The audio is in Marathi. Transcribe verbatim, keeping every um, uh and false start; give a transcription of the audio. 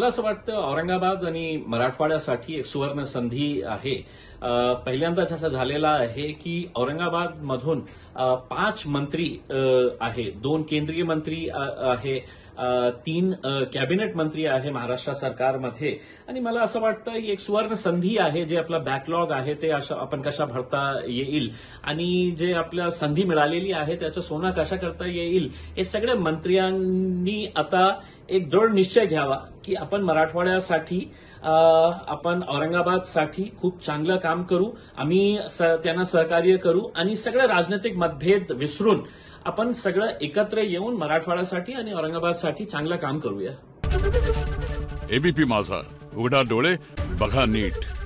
मला असं वाटतं औरंगाबाद आणि मराठवाड्यासाठी एक सुवर्ण संधी आहे. अ, पहिल्यांदाच असं झालेलं आहे की औरंगाबादमधून अ, पाच मंत्री अ, आहे, दोन केंद्रीय मंत्री अ, आहे, अ, तीन अ, कॅबिनेट मंत्री आहे महाराष्ट्र सरकारमध्ये. आणि मला असं वाटतं ही एक सुवर्ण संधी आहे. जे आपला बॅकलॉग आहे ते असं आपण कशा भरता येईल आणि जे आपल्या संधी मिळालेली आहे त्याचं सोनं कशा करता येईल, हे सगळ्या मंत्र्यांनी आता एक दृढ निश्चय घ्यावा की आपण मराठवाड्यासाठी अ, आपण औरंगाबादसाठी खूप चांगलं काम करू. आम्ही स- त्यांना सहकार्य करू आणि सगळे राजनैतिक मतभेद विसरून आपण सगळं एकत्र येऊन मराठवाड्यासाठी आणि औरंगाबादसाठी चांगलं काम करूया. एबीपी माझा, उघडा डोळे बघा नीट.